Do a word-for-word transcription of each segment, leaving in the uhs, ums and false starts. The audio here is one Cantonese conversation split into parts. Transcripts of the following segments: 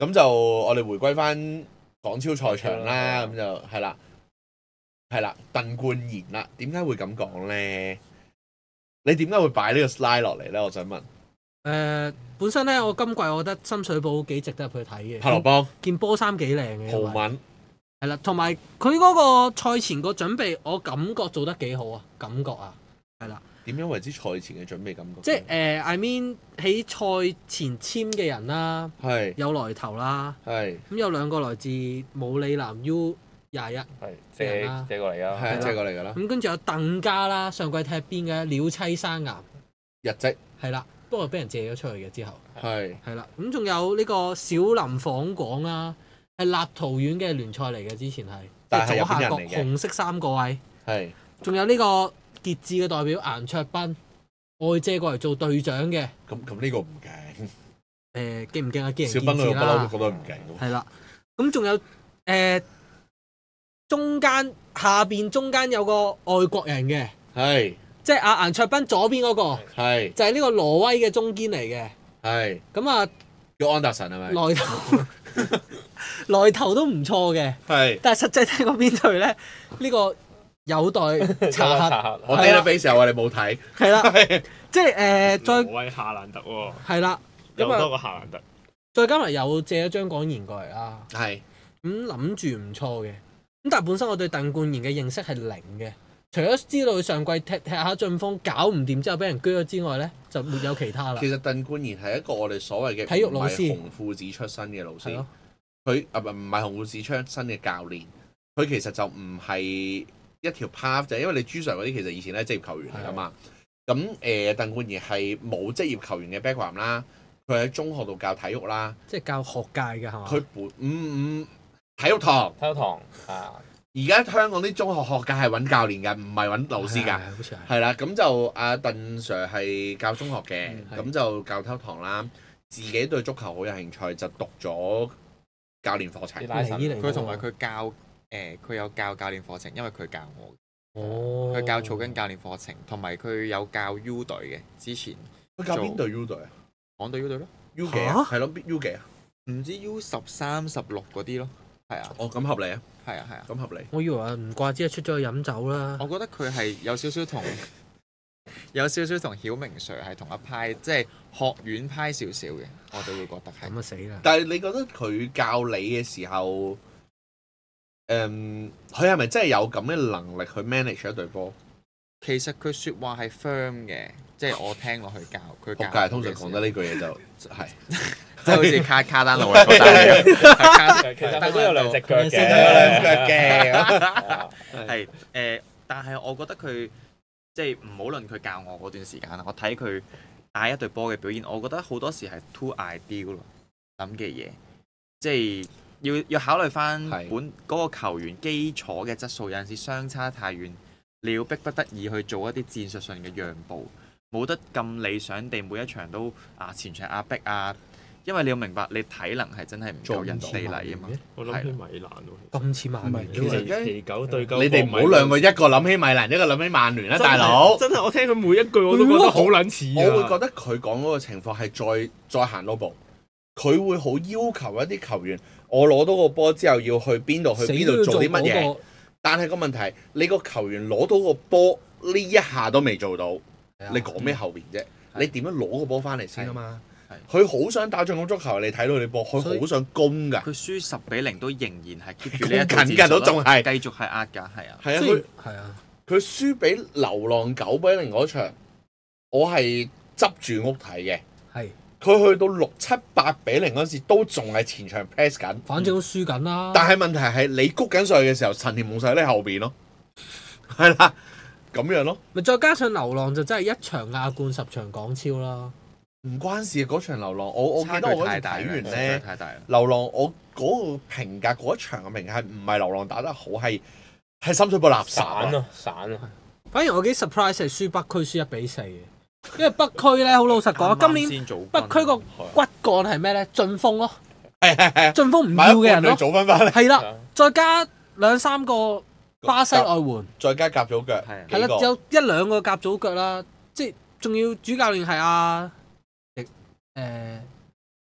咁就我哋回歸翻港超賽場啦，咁就係啦，係啦，鄧冠賢啦，點解會咁講咧？你點解會擺呢個 slide 落嚟咧？我想問。誒、 呃，本身咧，我今季我覺得深水埗幾值得入去睇嘅。 柏羅邦件波衫幾靚嘅， 豪文係啦，同埋佢嗰個賽前個準備，我感覺做得幾好啊，感覺啊，係啦。點樣為之賽前嘅準備感覺？ 即係誒、呃、，I mean 喺賽前簽嘅人啦， 係有來頭啦， 係咁有兩個來自武里南 U 廿一， 係借借過嚟㗎， 係借過嚟㗎啦。 咁跟住有鄧家啦，上季踢邊嘅鳥棲山岩日職係啦，不過俾人借咗出去嘅之後係係啦，咁仲有呢個小林訪廣啦，係立陶宛嘅聯賽嚟嘅，之前係但係左下角日本人嚟嘅紅色三個位係， 仲有呢個傑志嘅代表顏卓彬，外借過嚟做隊長嘅。 咁咁呢個唔勁。 誒勁唔勁啊？見仁小斌見智啦。 佢不嬲都覺得唔勁。 係啦，咁仲有誒、呃、中間下邊中間有個外國人嘅， 係即係阿顏卓彬左邊嗰、那個， 係就係呢個挪威嘅中堅嚟嘅。 係咁啊， 叫安達臣係咪？ 來頭來頭都唔錯嘅， 係。 但係實際睇過邊隊咧？呢、這個有待查核。 我 database 有啊，你冇睇。 係啦，即係誒、呃、再挪威夏蘭特喎。 係啦， 有多個夏蘭特。 再加埋有借咗張廣賢過嚟啦。 係。 咁諗住唔錯嘅，咁但係本身我對鄧冠賢嘅認識係零嘅，除咗知道佢上季踢踢下進鋒搞唔掂之後俾人鋸咗之外咧，就沒有其他啦。 其實鄧冠賢係一個我哋所謂嘅體育老師， 紅褲子出身嘅老師。佢啊唔唔係紅褲子出身嘅教練，佢其實就唔係一條 path，就係因為你朱 Sir 嗰啲其實以前咧職業球員嚟噶嘛。咁誒、呃、鄧冠賢係冇職業球員嘅 background 啦，佢喺中學度教體育啦， 即係教學界嘅係嘛？ 佢本嗯嗯體育堂， 體育堂啊！ 而家香港啲中學學界係揾教練㗎，唔係揾老師㗎。 好似係啦，咁就阿鄧 Sir 係教中學嘅，咁、 嗯、 就教體育堂啦。自己對足球好有興趣，就讀咗教練課程。 佢同埋佢教誒，佢、呃、有教教練課程，因為佢教我。 哦。 佢教草根教練課程，同埋佢有教 U 隊嘅。之前佢教邊隊 U 隊啊？ 港隊 U 隊咯。 U 幾啊？係咯，U 幾啊？ 唔知 U 十三、十六嗰啲咯。係啊。 哦，咁合理啊。 係啊，係啊。 咁合理。 我以為唔怪之係出咗去飲酒啦。 我覺得佢係有少少同有少少同曉明 Sir 係同一派，即係學院派少少嘅，我哋會覺得係。 咁啊死啦！ 但係你覺得佢教你嘅時候，誒，佢係咪真係有咁嘅能力去 manage 一隊波？ 其實佢説話係 firm 嘅，即係我聽落去教佢教。 學界通常講得呢句嘢就係， 即係好似卡卡丹路嚟嗰單嘢。 其實佢都有兩隻腳嘅， 有兩腳嘅。 係誒，但係我覺得佢即係唔好論佢教我嗰段時間啦，我睇佢帶一隊波嘅表現，我覺得好多時係 too ideal 咯，諗嘅嘢，即係要要考慮翻本嗰個球員基礎嘅質素，有陣時相差太遠。你要逼不得已去做一啲戰術上嘅讓步，冇得咁理想地每一場都啊前場壓迫啊，因為你要明白你體能係真係唔夠人哋嚟啊嘛。 我諗起米蘭喎， 咁似曼聯， 其實奇狗對鳩， 你哋唔好兩個一個諗起米蘭，一個諗起曼聯啦，大佬。 真係我聽佢每一句我都覺得好撚似。 我會覺得佢講嗰個情況係再再行多步，佢會好要求一啲球員，我攞到個波之後要去邊度去邊度做啲乜嘢。但係個問題，你個球員攞到個波呢一下都未做到，你講咩後邊啫？你點樣攞個波翻嚟先啊嘛？佢好想打進攻足球，你睇到你波，佢好想攻㗎。 佢輸十比零都仍然係 keep 住呢一個緊㗎，都仲係繼續係壓㗎，係啊。 係啊，佢係啊， 佢輸俾流浪九比零嗰場，我係執住屋睇嘅。 係。佢去到六七八比零嗰陣時，都仲係前場 press 緊， 反正都輸緊啦。 但係問題係你谷緊上去嘅時候，陳田夢世喺後邊咯，係啦，咁樣咯。 咪再加上流浪就真係一場亞冠十場港超啦。 唔關事，嗰場流浪，我我記得我嗰陣睇完咧， 太大流浪我嗰個評價嗰一場嘅評價係唔係流浪打得好，係係深水埗垃圾散啊散啊。 反而我幾 surprise 係輸北區輸一比四嘅。因為北區咧，好老實講，今年北區個骨幹係咩咧？晉峰咯， 係係係， 晉峰唔要嘅人咯， 早分翻嚟， 係啦，再加兩三個巴西外援， 再加甲組腳， 係啦，有一兩個甲組腳啦，即係仲要主教練係阿誒誒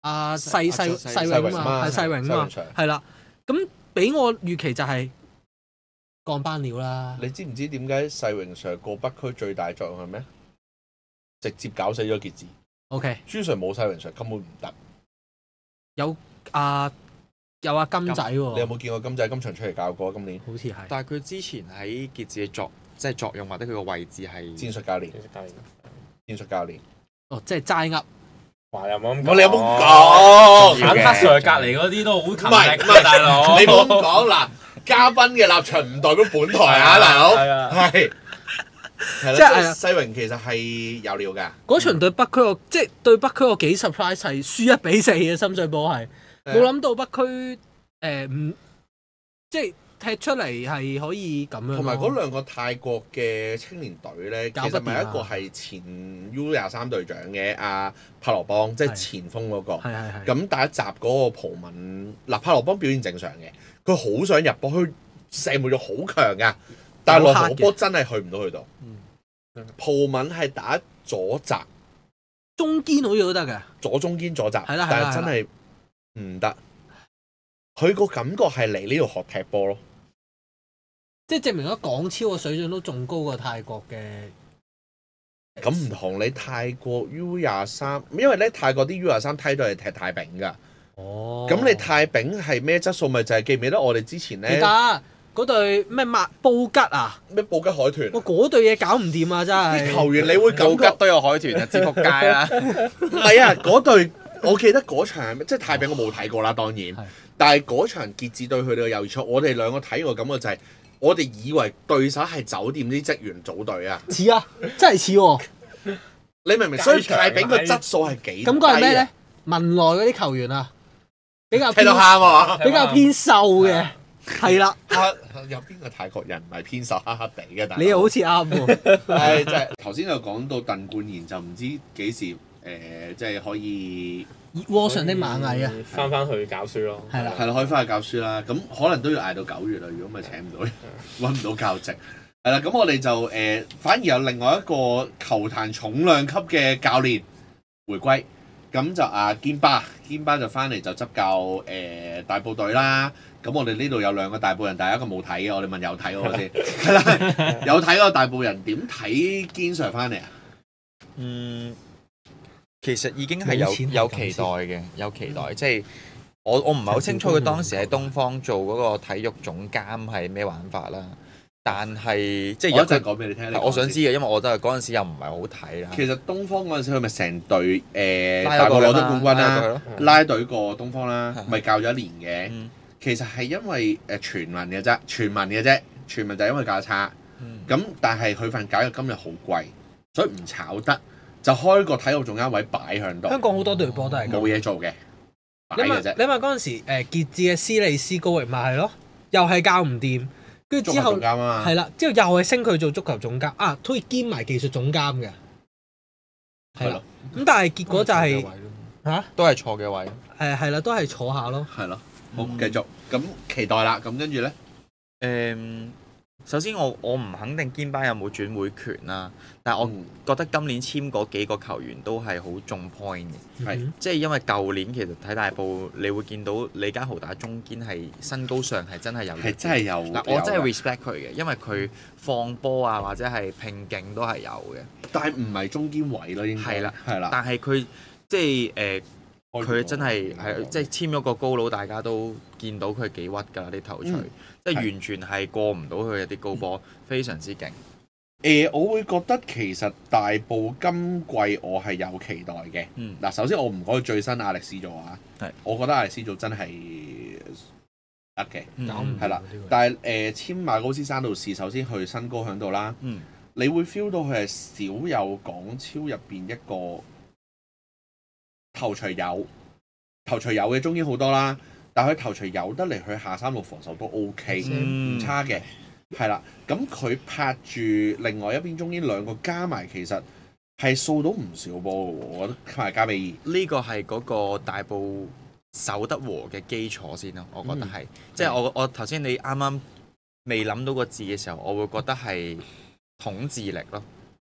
阿世世世世榮啊嘛，係世榮啊嘛， 世榮係啦。咁俾我預期就係降班料啦。 你知唔知點解世榮 Sir 過北區最大作用係咩？直接搞死咗傑志。 O K， 朱 Sir 冇世榮 Sir 根本唔得。 有阿有阿金仔喎。 你有冇見過金仔今場出嚟教過今年？ 好似係。 但係佢之前喺傑志嘅作即係作用或者佢個位置係戰術教練，戰術教練。 哦，即係齋噏。 話又冇咁講， 我你有冇講？ 坦克 Sir 隔離嗰啲都好勤力唔係㗎，大佬。 你冇咁講嗱，嘉賓嘅立場唔代表本台啊，大佬。 係啊， 係。係啦，即係世榮其實係有料㗎。 嗰場對北區我即係對北區我幾 surprise 係輸一比四嘅深水埗係，冇諗到北區誒唔即係踢出嚟係可以咁樣。 同埋嗰兩個泰國嘅青年隊咧，其實咪一個係前 U 廿三隊長嘅阿帕羅邦，即係前鋒嗰個。 係係係。 咁第一集嗰個葡文嗱，帕羅邦表現正常嘅，佢好想入波，佢射門力好強㗎。但係落河波真係去唔到去到。葡文係打左閘， 中堅好似都得嘅。 左中堅左閘， 係啦， 但係真係唔得。佢個感覺係嚟呢度學踢波咯， 即係證明咗港超嘅水準都仲高過泰國嘅。 咁唔同你泰國 U 廿三，因為咧泰國啲 U 廿三梯隊係踢太丙㗎。 哦。 咁你太丙係咩質素？咪就係記唔記得我哋之前咧？ 記得。嗰隊咩麥布吉啊？ 咩布吉海豚？ 我嗰隊嘢搞唔掂啊！真係。 球員你會感覺布吉都有海豚啊，至仆街啦！ 唔係啊，嗰隊我記得嗰場即係太丙我冇睇過啦，當然。但係嗰場傑志對佢哋嘅友誼賽，我哋兩個睇個感覺就係，我哋以為對手係酒店啲職員組隊啊。 似啊，真係似喎！ 你明唔明？所以太丙個質素係幾低？ 咁嗰係咩咧？文萊嗰啲球員啊，比較睇到喊啊！ 比較偏瘦嘅。係啦， 有邊個泰國人唔係偏瘦黑黑地嘅？ 你又好似啱喎。 係即係頭先就講到鄧冠賢就唔知幾時誒，即係可以熱鍋上的螞蟻啊！ 翻翻去教書咯。 係啦， 係啦，可以翻去教書啦。咁可能都要捱到九月啦。如果咪請唔到，揾唔到教職。係啦，咁我哋就誒，反而有另外一個球壇重量級嘅教練回歸。咁就阿堅巴，堅巴就翻嚟就執教誒大埔隊啦。咁我哋呢度有兩個大埔人，第一個冇睇嘅，我哋問有睇嗰個先。係啦，有睇嗰個大埔人點睇堅 Sir 翻嚟啊？ 嗯，其實已經係有有期待嘅，有期待。即係我我唔係好清楚佢當時喺東方做嗰個體育總監係咩玩法啦。但係即係我一陣講俾你聽。 我想知嘅，因為我都係嗰陣時又唔係好睇啦。 其實東方嗰陣時佢咪成隊誒拉大埔攞咗冠軍啦， 拉拉隊過東方啦，咪教咗一年嘅。 嗯其實係因為誒傳聞嘅啫，傳聞嘅啫，傳聞就係因為價差。咁、嗯、但係佢份解約金又好貴，所以唔炒得，就開個體育總監位擺喺度。 香港好多隊波都係冇嘢做嘅，擺嘅啫。 你問嗰陣時誒傑志嘅斯利斯高域咪係咯，又係教唔掂，跟住之後係啦，之後又係升佢做足球總監啊，都可以兼埋技術總監嘅。係啦，咁但係結果就係、是、嚇都係錯嘅位。 誒係啦，都係坐下咯。 係咯。好，繼續咁期待啦。咁跟住咧， 誒，首先我我唔肯定堅巴有冇轉會權啦，但係我覺得今年簽嗰幾個球員都係好中 point 嘅， 係、 嗯、 即係因為舊年其實睇大埔，你會見到李家豪打中堅係身高上係真係有， 係真係有。 嗱，我真係 respect 佢嘅，因為佢放波啊或者係拼勁都係有嘅， 但係唔係中堅位咯，應該係啦，係啦。 但係佢即係誒。呃佢真係係即係簽咗個高佬，大家都見到佢幾屈㗎啲頭槌，嗯、即係完全係過唔到佢嘅啲高波，嗯、非常之勁。 誒、呃，我會覺得其實大埔今季我係有期待嘅。嗱、嗯，首先我唔講最新亞歷斯做啊，係，我覺得亞歷斯做真係得嘅，係啦。但係誒、呃、簽馬高斯山度士，首先佢身高喺度啦，嗯、你會 feel 到佢係少有港超入邊一個。頭槌有，頭槌有嘅中堅好多啦，但係佢頭槌有得嚟，佢下三路防守都 O K，唔差嘅，係啦。咁佢拍住另外一邊中堅兩個加埋，其實係掃到唔少波嘅喎。我覺得加埋加比爾呢個係嗰個大埔守得和嘅基礎先咯，我覺得係，嗯、即係我我頭先你啱啱未諗到個字嘅時候，我會覺得係統治力咯。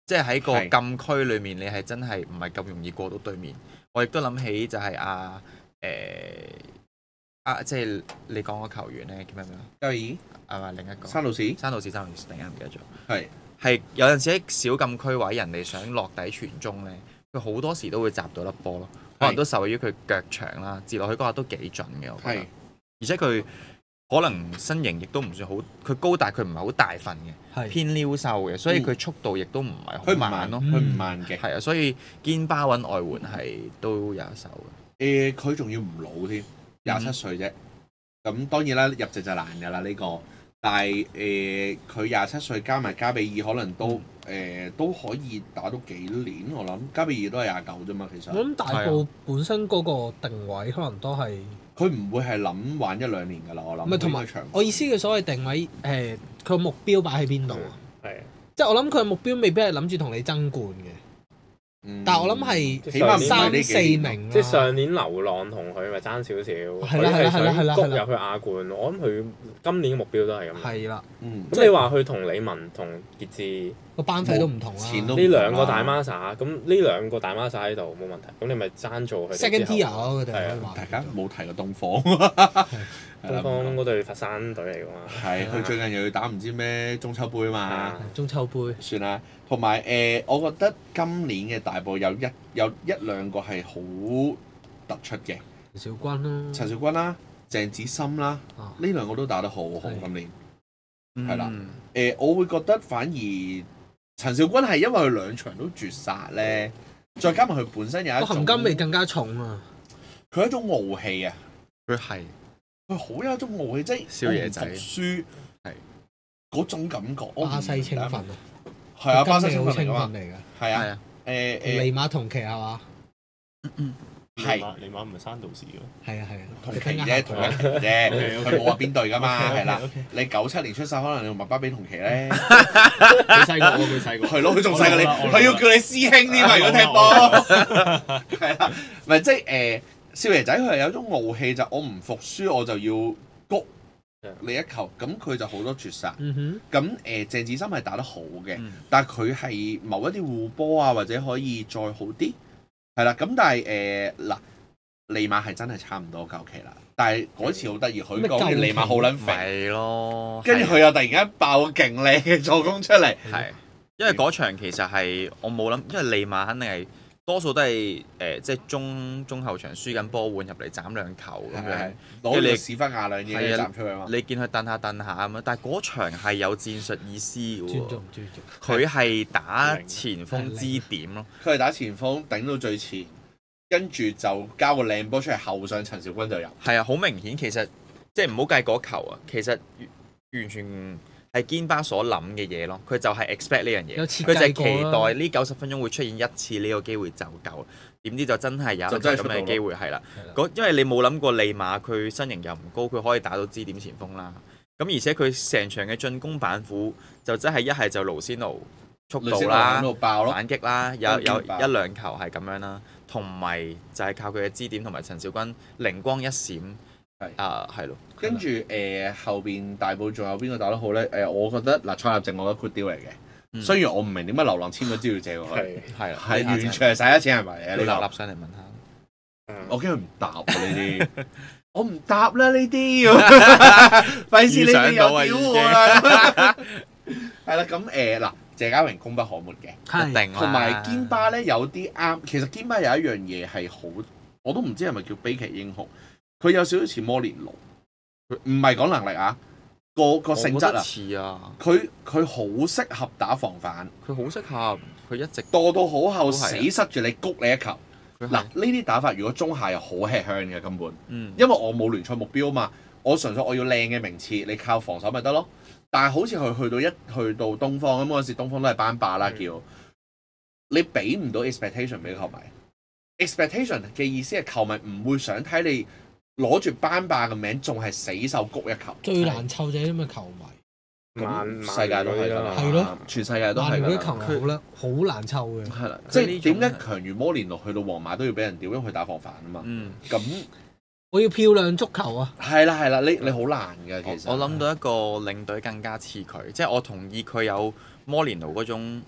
即係喺個係禁區裏面，你係真係唔係咁容易過到對面。我亦都諗起就係阿誒啊，即係你講個球員咧叫咩名啊？ 交易係咪另一個？ 山路士山道士，山道士，突然間唔記得咗。 係係有陣時喺小禁區位，人哋想落底傳中咧，佢好多時都會閘到粒波咯。可能都受益於佢腳長啦，接落去嗰下都幾準嘅，我覺得。 係而且佢可能身形亦都唔算好，佢高大佢唔係好大份嘅， 係偏撩瘦嘅，所以佢速度亦都唔係好佢唔慢咯。 佢唔慢嘅。 係啊，所以堅巴揾外援係都有一手誒， 嘅。 佢仲要唔老添，廿七歲啫。咁當然啦，入籍就難㗎啦呢個。但係誒，佢廿七歲加埋加比爾，可能都誒都可以打到幾年。我諗加比爾都係廿九啫嘛，其實。 我諗大埔本身嗰個定位可能都係佢唔會係諗玩一兩年㗎啦，我諗。 唔係同埋我意思嘅所謂定位誒，佢個目標擺喺邊度啊？ 係即係我諗佢嘅目標未必係諗住同你爭冠嘅。但係我諗係起碼三四名， 即係上年流浪同佢咪爭少少， 係啦係啦係啦係啦， 谷入去亞冠。我諗佢今年嘅目標都係咁。 係啦， 咁你話佢同李文同傑志個班費都唔同啦。 呢兩個大 Masa，咁呢兩個大 Masa 喺度冇問題。咁你咪爭做佢 second tier 咯，佢哋係啊。 大家冇提過東方。 東方嗰隊佛山隊嚟㗎嘛。 係，佢最近又要打唔知咩中秋杯啊嘛。 中秋杯。 算啦，同埋誒，我覺得今年嘅大埔有一有一兩個係好突出嘅。 陳肇鈞啦。 陳肇鈞啦，鄭子森啦，呢兩個都打得好好今年。係啦，誒，我會覺得反而陳肇鈞係因為佢兩場都絕殺咧，再加埋佢本身有一種含金味更加重啊！ 佢有一種傲氣啊！ 佢係佢好有一種傲氣，即係少爺仔我唔服輸係嗰種感覺。 巴西青訓啊， 係啊，巴西青訓訓嚟㗎， 係啊，誒誒， 尼馬同期係嘛？ 係， 尼馬唔係山道士嘅， 係啊係啊， 同期啫，同一期啫，佢冇話邊隊㗎嘛，係啦。你九七年出世，可能用麥巴比同期咧。 佢細過我，佢細過。 係咯，佢仲細過你，佢要叫你師兄添啊！如果踢波，係啦，唔係即係誒，少爺仔佢係有一種傲氣，就我唔服輸我就要谷你一球，咁佢就好多絕殺。咁誒，鄭子森係打得好嘅，但係佢係某一啲護波啊，或者可以再好啲。係啦，咁但係誒嗱，利馬係真係差唔多夠期啦。但係嗰次好得意，佢講完利馬好撚肥咯， 跟住佢又突然間爆勁靚嘅助攻出嚟。 係，因為嗰場其實係我冇諗，因為利馬肯定係多數都係誒、呃，即係中中後場輸緊波換入嚟斬兩球咁樣， 攞你屎忽牙兩嘢斬出去嘛。 你見佢蹬下蹬下咁樣，但係嗰場係有戰術意思嘅喎。 尊重尊重。 佢係打前鋒支點咯。 佢係打前鋒頂到最前，跟住就交個靚波出嚟後上陳肇鈞就入。係啊，好明顯其實即係唔好計嗰球啊，其實完全係堅巴所諗嘅嘢咯。佢就係 expect 呢樣嘢，佢就係期待呢九十分鐘會出現一次呢個機會就夠。點知就真係有一個咁嘅機會係啦。因為你冇諗過利馬佢身形又唔高，佢可以打到支點前鋒啦。咁而且佢成場嘅進攻板斧就真係一係就盧仙奴速度啦、反擊啦，有有一兩球係咁樣啦，同埋就係靠佢嘅支點同埋陳肇鈞靈光一閃，係啊係咯。 跟住誒後邊大埔仲有邊個打得好咧？誒我覺得嗱蔡立正我覺得 good deal 嚟嘅，雖然我唔明點解流浪簽咗資料借過去，係係完全係使咗錢係咪啊？ 你立立上嚟問下， 我驚佢唔答啊呢啲。我唔答啦呢啲，費事你哋又屌我啦。係啦，咁誒嗱，謝家榮功不可沒嘅， 一定啦。 同埋堅巴咧有啲啱，其實堅巴有一樣嘢係好，我都唔知係咪叫悲劇英雄。佢有少少似摩連奴，唔係講能力啊，個個性質啊， 似啊。 佢佢好適合打防反， 佢好適合，佢一直墮到好後死塞住你，谷你一球。嗱，呢啲打法如果中下又好吃香嘅根本， 嗯、 因為我冇聯賽目標啊嘛，我純粹我要靚嘅名次，你靠防守咪得咯。但係好似佢去到一去到東方咁嗰陣時，東方都係班霸啦，叫、嗯、你俾唔到 expectation 俾球迷 ，expectation 嘅意思係球迷唔會想睇你攞住班霸嘅名，仲係死手谷一球。 最難湊就係啲咁嘅球迷。 咁世界都係啦， 係咯， 全世界都係嗰啲球迷好啦，好難湊嘅。 係啦，即係點解強如摩連奴去到皇馬都要俾人屌，因為佢打防反啊嘛。 嗯， 咁我要漂亮足球啊！ 係啦係啦，你你好難㗎其實。 我諗到一個領隊更加似佢，即係我同意佢有摩連奴嗰種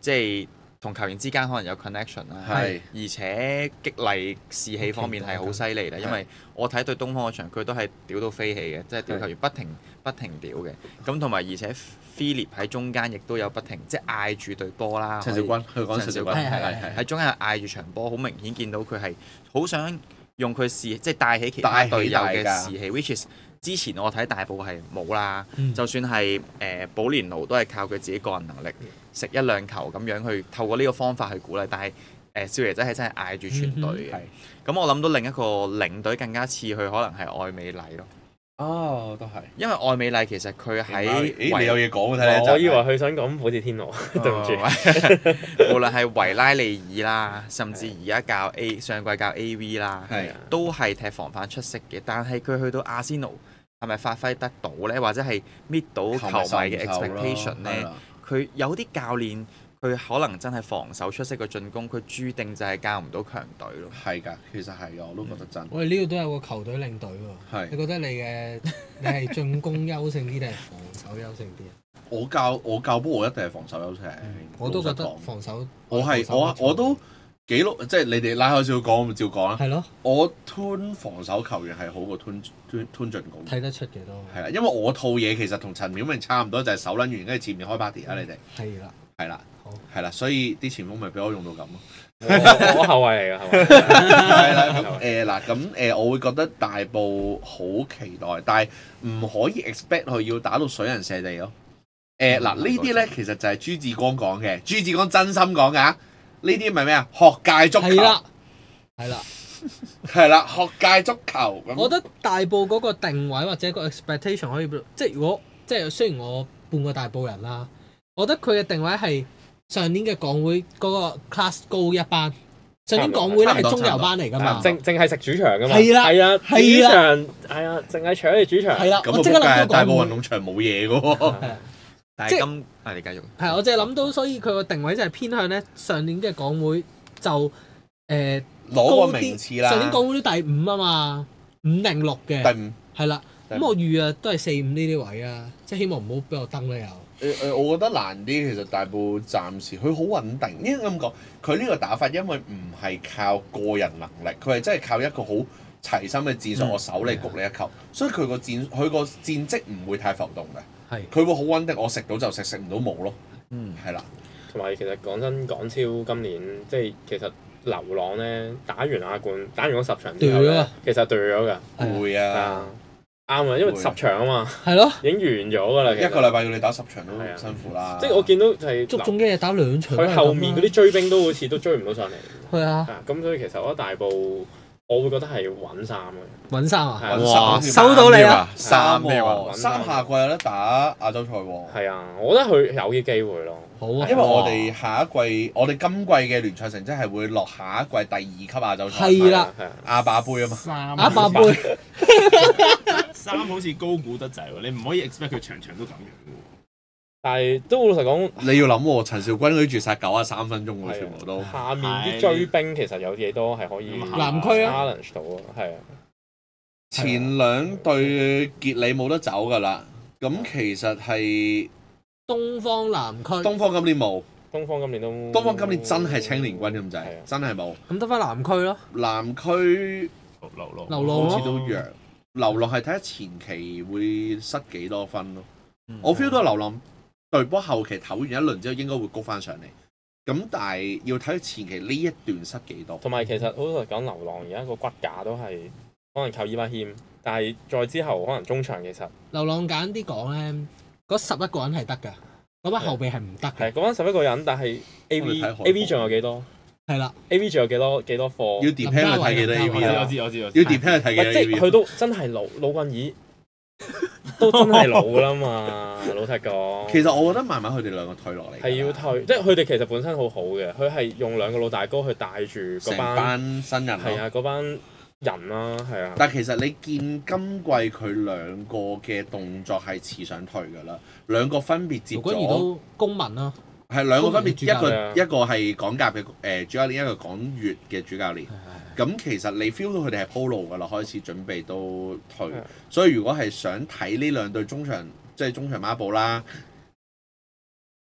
即係同球員之間可能有 connection 啦， 係而且激勵士氣方面係好犀利啦。因為我睇對東方嗰場，佢都係屌到飛起嘅，即係屌球員不停不停屌嘅。咁同埋而且 Philip 喺中間亦都有不停即係嗌住對波啦。 陳肇鈞，佢講陳肇鈞係係係喺中間嗌住場波，好明顯見到佢係好想用佢士即係帶起其他帶起隊友嘅大家士氣，which is 之前我睇大埔係冇啦。 嗯就算係誒、呃、保連奴都係靠佢自己個人能力食一兩球咁樣去透過呢個方法去鼓勵，但係誒、呃、少爺仔係真係嗌住全隊嘅。咁、我諗到另一個領隊更加似佢，可能係愛美麗咯。 哦，都係。 因為愛美麗其實佢喺咦，你有嘢講睇你我以為佢想講普捷天奴，對唔住。 無論係維拉利爾啦，甚至而家教 A 上季教 A V 啦， 係都係踢防反出色嘅。但係佢去到阿仙奴係咪發揮得到呢？或者係搣到球迷嘅 expectation 呢？佢有啲教練佢可能真係防守出色嘅進攻，佢注定就係教唔到強隊咯。 係㗎，其實係㗎，我都覺得真。 我哋呢度都有個球隊領隊喎。 係你覺得你嘅你係進攻優勝啲定係防守優勝啲啊？ 我教我教波，我一定係防守優勝。 我都覺得老實講防守。 我係我我都記錄，即係你哋拉開少少講，我咪照講啦。 係咯， 我 turn 防守球員係好過 turn turn turn 進攻。 睇得出嘅都。 係啦，因為我套嘢其實同陳曉明差唔多，就係手撚完跟住前面開 party 啊！你哋係啦， 係啦， 好係啦，所以啲前鋒咪俾我用到咁咯。 我我後衞嚟㗎，後衞。 係啦，咁誒嗱，咁誒我會覺得大埔好期待，但係唔可以 expect 佢要打到水人射地咯。誒嗱，呢啲咧其實就係朱志光講嘅，朱志光真心講㗎。呢啲咪咩啊？學界足球係啦，係啦， 係啦，學界足球。 我覺得大埔嗰個定位或者個 expectation 可以，即係如果即係雖然我半個大埔人啦，我覺得佢嘅定位係上年嘅港會嗰個 class 高一班。上年港會咧係中游班嚟㗎嘛， 淨淨係食主場㗎嘛。 係啦， 係啊， 係主場係啊，淨係搶你主場。 係啦， 咁我即刻諗到大埔運港會。 動場冇嘢㗎喎。 即係但係今啊，你繼續。 係，我淨係諗到，所以佢個定位就係偏向咧上年嘅港會就誒、呃、 攞個名次啦。 上年港會都第五啊嘛，五定六嘅。 第五係啦， 第五咁我預啊都係四五呢啲位啊，即係希望唔好俾我登啦又。 誒誒，我覺得難啲。其實大埔暫時佢好穩定，應該咁講。佢呢個打法因為唔係靠個人能力，佢係真係靠一個好齊心嘅戰術。我守你焗你一球，所以佢個戰佢個戰績唔會太浮動嘅。 係佢會好穩定，我食到就食，食唔到冇咯。 嗯， 係啦。 同埋其實講真，港超今年即係其實流浪咧打完亞冠，打完嗰十場之後咧掉咗啊， 其實掉咗㗎。 會係啊啊，，啱啊，因為十場啊嘛， 係咯， 已經完咗㗎啦。其實一個禮拜要你打十場都係啊辛苦啦。 即係我見到就係足總一日打兩場都係咁佢啦。 後面嗰啲追兵都好似都追唔到上嚟。 係啊， 啊，咁所以其實我覺得大埔，我會覺得係穩三嘅。 揾衫啊， 係哇收到你啊！ 三咩話？ 喎三下季有得打亞洲賽喎。 係啊，我覺得佢有啲機會咯。 好啊， 因為我哋下一季，我哋今季嘅聯賽成績係會落下一季第二級亞洲賽。 係啦， 係啊， 亞霸杯啊嘛。 三亞霸杯三好似高估得滯喎，你唔可以 expect 佢場場都咁樣嘅但係都老實講， 你要諗喎，陳肇鈞嗰啲絕殺九啊三分鐘喎， 係全部都。 下面啲追兵其實有幾多係可以南區啊 challenge 到啊，係啊， 前兩隊傑里冇得走㗎啦，咁其實係東方南區， 東方今年冇， 東方今年都東方今年真係青年軍咁滯係啊， 真係冇。 咁得翻南區咯， 南區流浪流浪咯好似都弱，流浪係睇下前期會失幾多分咯。 嗯我 feel 到流浪隊波後期唞完一輪之後應該會谷翻上嚟，咁但係要睇佢前期呢一段失幾多。 同埋其實好老實講，流浪而家個骨架都係可能靠伊巴謙，但係再之後可能中場其實流浪簡啲講咧，嗰十一個人係得㗎，嗰班後備係唔得嘅， 係嗰班十一個人，但係 A 我 V 哋睇海防 A V 仲有幾多係啦， ？A V 仲有幾多幾多貨？ 要 depend 去睇幾多 A 我 V 知我啦， 知我知我知， 要 depend 去睇幾多唔係即 A V 係佢都真係老老棍兒，都真係老啦嘛。老實講， 其實我覺得慢慢佢哋兩個退落嚟㗎啦， 係要退，即係佢哋其實本身好好嘅，佢係用兩個老大哥去帶住成嗰班班新人咯。 係啊嗰班人啦，係啊。 但係其實你見今季佢兩個嘅動作係似想退㗎啦，兩個分別接盧君儀咗， 都公民啦， 係兩個分別，一個公民主教練一個係港甲嘅誒主教練，一個港乙嘅主教練。咁其實你 feel 到佢哋係鋪路㗎啦，開始準備都退係， 所以如果係想睇呢兩隊中場，即係中場孖寶啦，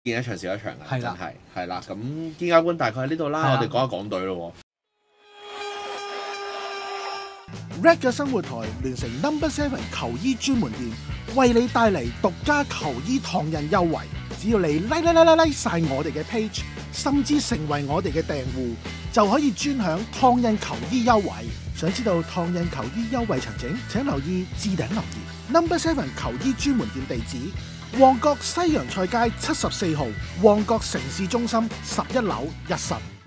見一場少一場㗎， 係啦真係係啦。咁堅家官大概喺呢度啦， 係啦我哋講下港隊咯 Red 嘅生活台聯成 Number Seven 球衣專門店，為你帶嚟獨家球衣燙印優惠。只要你 like like like like 晒我哋嘅 page， 甚至成為我哋嘅訂戶，就可以專享燙印球衣優惠。想知道燙印球衣優惠詳情，請留意置頂留言。Number Seven 球衣專門店地址：旺角西洋菜街七十四號，旺角城市中心十一樓一室。